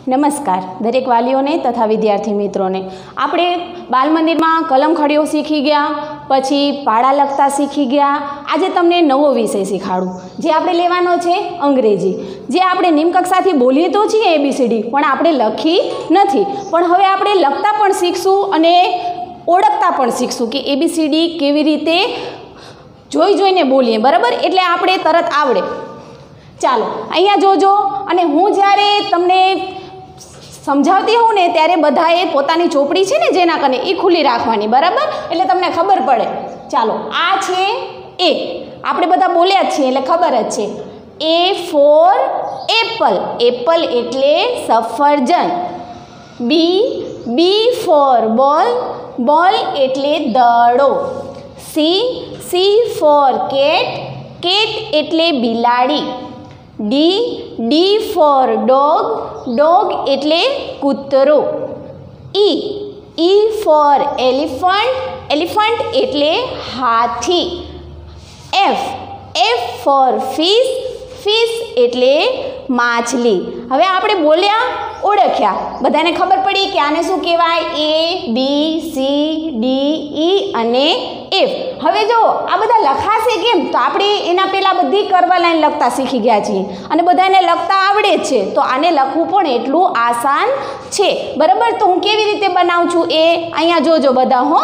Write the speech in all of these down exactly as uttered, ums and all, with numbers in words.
નમસ્કાર દરેક વાલીઓને તથા વિદ્યાર્થી મિત્રોને। આપણે બાલ મંદિરમાં કલમ ખડીઓ શીખી ગયા, પછી પાડા લખતા શીખી ગયા। આજે તમને નવો વિષય શીખાડું જે આપણે લેવાનો છે અંગ્રેજી। જે આપણે નિમકક્ષાથી બોલીએ તો છીએ એબીસીડી, પણ આપણે લખી નથી। પણ હવે આપણે લખતા પણ શીખશું અને ઓળખતા પણ શીખશું કે એબીસીડી કેવી રીતે જોઈ જોઈને બોલીએ, બરાબર? એટલે આપણે તરત આવડે। ચાલો અહીંયા જોજો, અને હું જ્યારે તમને સમજાવતી હોઉં ને ત્યારે બધાએ પોતાની ચોપડી છે ને જેના કને એ ખુલ્લી રાખવાની, બરાબર? એટલે તમને ખબર પડે। ચાલો, આ છે એ, આપણે બધા બોલ્યા જ છીએ એટલે ખબર જ છે। એ ફોર એપલ, એપલ એટલે સફરજન। બી, બી ફોર બોલ, બોલ એટલે દડો। C, C for cat, cat એટલે બિલાડી। D, D for dog, dog એટલે કૂતરો। E, E for elephant, elephant એટલે હાથી। F, F for fish, fish એટલે માછલી। હવે આપણે બોલ્યા, ઓળખ્યા, બધાને ખબર પડી કે આને શું કહેવાય? એ, બી, સી, ડી, ઈ અને એફ। હવે જો આ બધા લખાશે કેમ? તો આપણે એના પહેલાં બધી કરવા લાઈન લખતા શીખી ગયા છીએ અને બધાને લખતા આવડે છે, તો આને લખવું પણ એટલું આસાન છે, બરાબર? તો હું કેવી રીતે બનાવું છું એ અહીંયા જોજો બધા, હો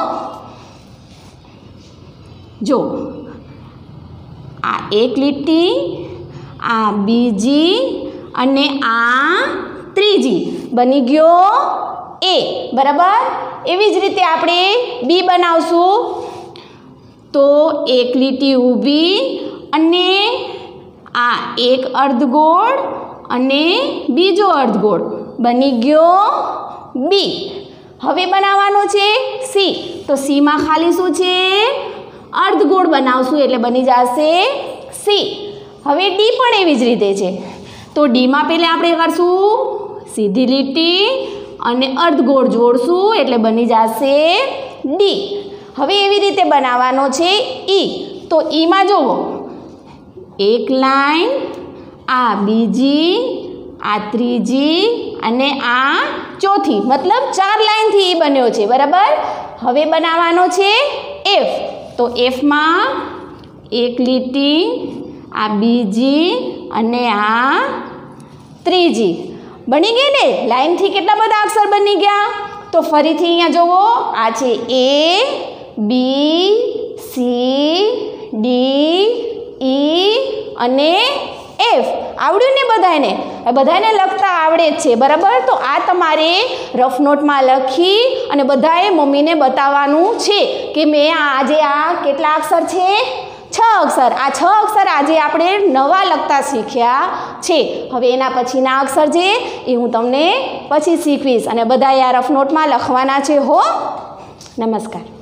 જો, આ એક લીટી, આ બીજી અને આ ત્રીજી, બની ગયો એ, બરાબર? એવી જ રીતે આપણે બી બનાવશું, તો એક લીટી ઊભી અને આ એક અર્ધગોળ અને બીજો અર્ધગોળ, બની ગયો બી। હવે બનાવવાનો છે સી, તો સીમાં ખાલી શું છે? અર્ધગોળ બનાવશું એટલે બની જશે સી। હવે ડી પણ એવી જ રીતે છે, તો ડીમાં પહેલાં આપણે કરશું સીધી લીટી અને અર્ધગોળ જોડશું એટલે બની જશે ડી। હવે એવી રીતે બનાવવાનો છે ઈ, તો ઈમાં જુઓ, એક લાઈન, આ બીજી, આ ત્રીજી અને આ ચોથી, મતલબ ચાર લાઈનથી ઈ બન્યો છે, બરાબર? હવે બનાવવાનો છે એફ, તો એફમાં એક લીટી, આ બીજી અને આ ત્રીજી, બની ગઈ ને? લાઈનથી કેટલા બધા અક્ષર બની ગયા? તો ફરીથી અહીંયા જુઓ, આ છે એ, બી, સી, ડી, ઈ અને એફ। આવડ્યું ને બધાને? બધાને લખતા આવડે જ છે, બરાબર? તો આ તમારે રફ નોટમાં લખી અને બધાએ મમ્મીને બતાવવાનું છે કે મેં આજે આ કેટલા અક્ષર છે? છ અક્ષર। આ છ અક્ષર આજે આપણે નવા લખતા શીખ્યા છે। હવે એના પછીના અક્ષર છે એ હું તમને પછી શીખવીશ, અને બધાએ આ રફ નોટમાં લખવાના છે, હો। નમસ્કાર।